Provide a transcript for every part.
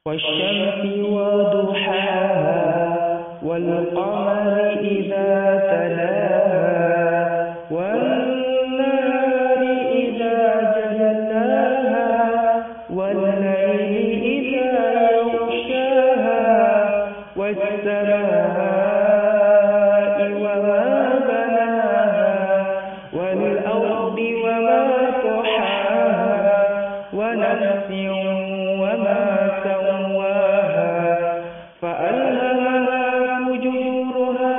والشمس وضحاها والقمر إذا تلاها والنهار إذا جلاها والليل إذا يغشاها والسماء وما بناها والأرض وما طحاها ونفس وما سواها فألهمها فجورها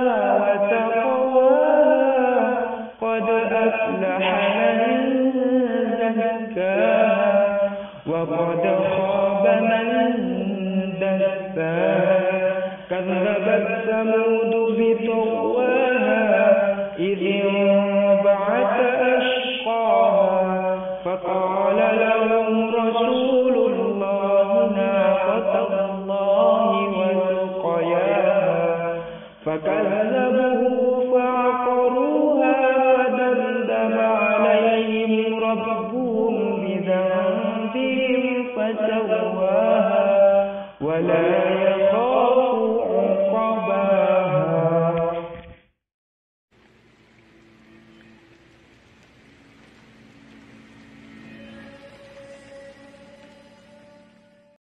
وتقواها قد أفلح من زكاها وقد خاب من دساها كذبت ثمود